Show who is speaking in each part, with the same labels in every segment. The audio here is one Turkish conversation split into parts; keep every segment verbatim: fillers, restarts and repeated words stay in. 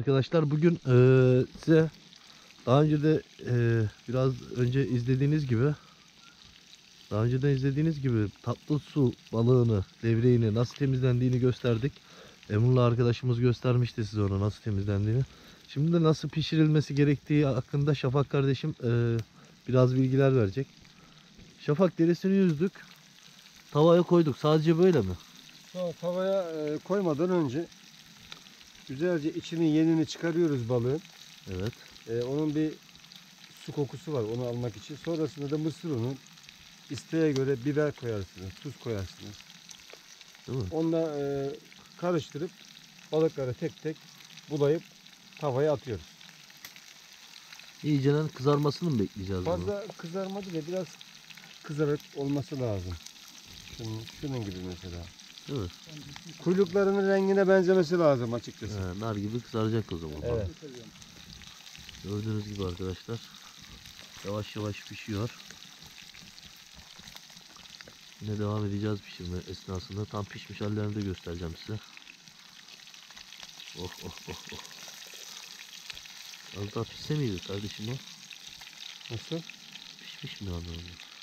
Speaker 1: Arkadaşlar bugün e, size daha önce de e, biraz önce izlediğiniz gibi daha önceden izlediğiniz gibi tatlı su balığını, levreğini nasıl temizlendiğini gösterdik. Emrullah arkadaşımız göstermişti size onu nasıl temizlendiğini. Şimdi de nasıl pişirilmesi gerektiği hakkında Şafak kardeşim e, biraz bilgiler verecek. Şafak, derisini yüzdük. Tavaya koyduk. Sadece böyle mi?
Speaker 2: Tavaya e, koymadan önce güzelce içinin yenini çıkarıyoruz balığın.
Speaker 1: Evet.
Speaker 2: E, onun bir su kokusu var, onu almak için. Sonrasında da mısır unu, isteğe göre biber koyarsınız, tuz koyarsınız.
Speaker 1: Değil mi?
Speaker 2: Onunla e, karıştırıp balıkları tek tek bulayıp tavaya atıyoruz.
Speaker 1: İyicenen kızarmasını mı bekleyeceğiz bunu?
Speaker 2: Fazla kızarmadı da biraz kızarak olması lazım. Şunun, şunun gibi mesela.
Speaker 1: Değil mi?
Speaker 2: Kuyruklarının rengine benzemesi lazım açıkçası.
Speaker 1: He, nar gibi kızaracak o zaman.
Speaker 2: Evet.
Speaker 1: Gördüğünüz gibi arkadaşlar yavaş yavaş pişiyor. Yine devam edeceğiz pişirme esnasında. Tam pişmiş hallerini de göstereceğim size. Oh oh oh oh. Az daha pişse miydi kardeşim o?
Speaker 2: Nasıl?
Speaker 1: Pişmiş mi anlamında?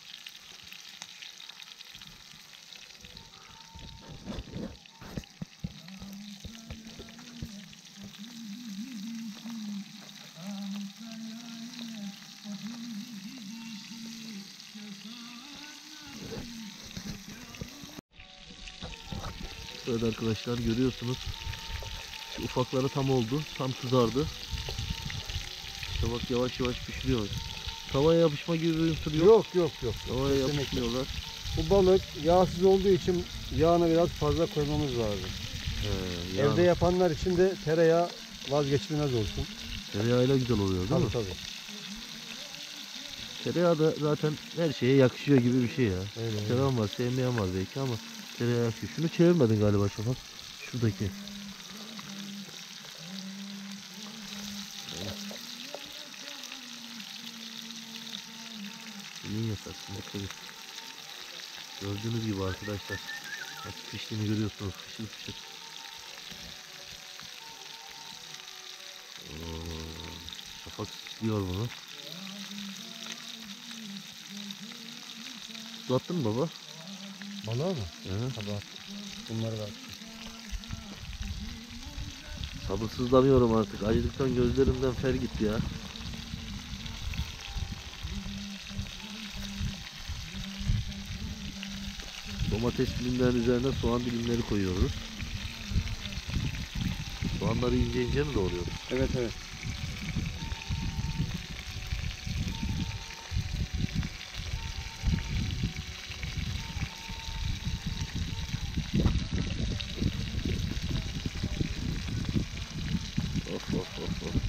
Speaker 1: Evet arkadaşlar, görüyorsunuz. Şu ufakları tam oldu. Tam kızardı. İşte bak, yavaş yavaş pişiriyor. Tavaya yapışma gibi bir unsur yok.
Speaker 2: Yok yok yok.
Speaker 1: Tavaya
Speaker 2: Kesinlikle.
Speaker 1: yapışmıyorlar.
Speaker 2: Bu balık yağsız olduğu için yağını biraz fazla koymamız lazım.
Speaker 1: He, yağ-
Speaker 2: Evde yapanlar için de tereyağı vazgeçilmez olsun.
Speaker 1: Tereyağıyla güzel oluyor değil
Speaker 2: Tabii
Speaker 1: mi?
Speaker 2: tabii.
Speaker 1: Tereyağı da zaten her şeye yakışıyor gibi bir şey ya.
Speaker 2: Öyle, öyle.
Speaker 1: Seven var, sevmeyen var belki ama tereyağı yakışıyor. Şunu çevirmedin galiba Şafak. Şuradaki. İyi yaparsın. Dikkat et. Gördüğünüz gibi arkadaşlar. Nasıl piştiğini görüyorsunuz. Fışır fışır. Oo, Şafak istiyor bunu. Su attın mı baba?
Speaker 2: Balığa mı?
Speaker 1: Hı.
Speaker 2: Tabii attım. Bunları da attım.
Speaker 1: Sabırsızlanıyorum artık. Acılıktan gözlerimden fer gitti ya. Domates dilimlerinin üzerine soğan dilimleri koyuyoruz. Soğanları ince ince mi doğruyoruz?
Speaker 2: Evet evet.
Speaker 1: Of of of of.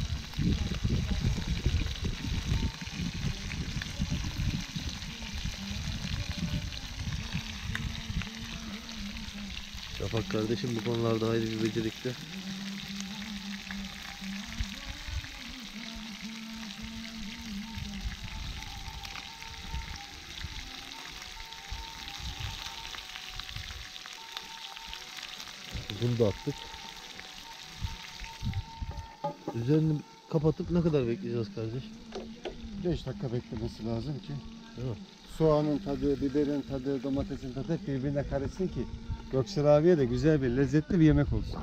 Speaker 1: Şafak kardeşim bu konularda ayrı bir becerikli. Bunu da attık. Üzerini kapatıp ne kadar bekleyeceğiz kardeş?
Speaker 2: beş dakika beklemesi lazım ki
Speaker 1: Değil mi?
Speaker 2: soğanın tadı, biberin tadı, domatesin tadı hep birbirine karışsın ki Göksel abiye de güzel bir lezzetli bir yemek olsun.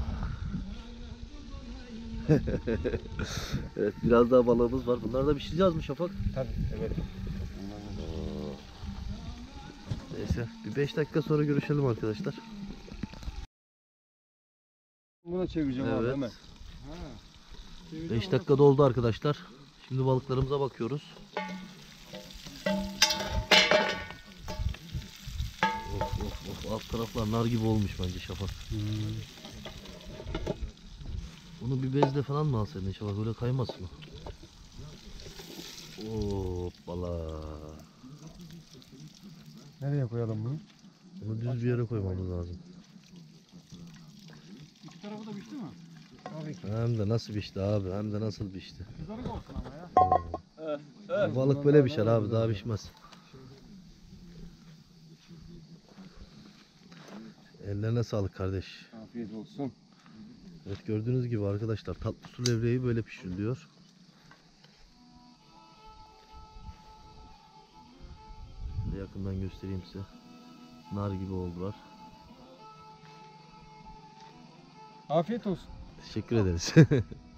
Speaker 1: Evet, biraz daha balığımız var. Bunları da pişireceğiz mi Şafak?
Speaker 2: Tabii evet.
Speaker 1: Neyse, bir beş dakika sonra görüşelim arkadaşlar.
Speaker 2: Buna çevireceğim abi
Speaker 1: Evet.
Speaker 2: hemen.
Speaker 1: beş dakika doldu arkadaşlar. Şimdi balıklarımıza bakıyoruz. Of of of, alt taraflar nar gibi olmuş bence Şafak.
Speaker 2: Hmm.
Speaker 1: Bunu bir bezle falan mı alsaydın Şafak, öyle kaymasın o. Hoppala.
Speaker 2: Nereye koyalım bunu?
Speaker 1: Bunu düz bir yere koymamız lazım.
Speaker 2: İki tarafı da pişti mi? Tabii ki.
Speaker 1: Hem de nasıl pişti abi, hem de nasıl pişti.
Speaker 2: Kızarık olsun ama ya.
Speaker 1: Bu balık böyle pişer abi, daha pişmez. Ellerine sağlık kardeş.
Speaker 2: Afiyet olsun.
Speaker 1: Evet, gördüğünüz gibi arkadaşlar tatlı su levreği böyle pişiriliyor. Şöyle yakından göstereyim size. Nar gibi oldular.
Speaker 2: Afiyet olsun.
Speaker 1: Teşekkür ederiz.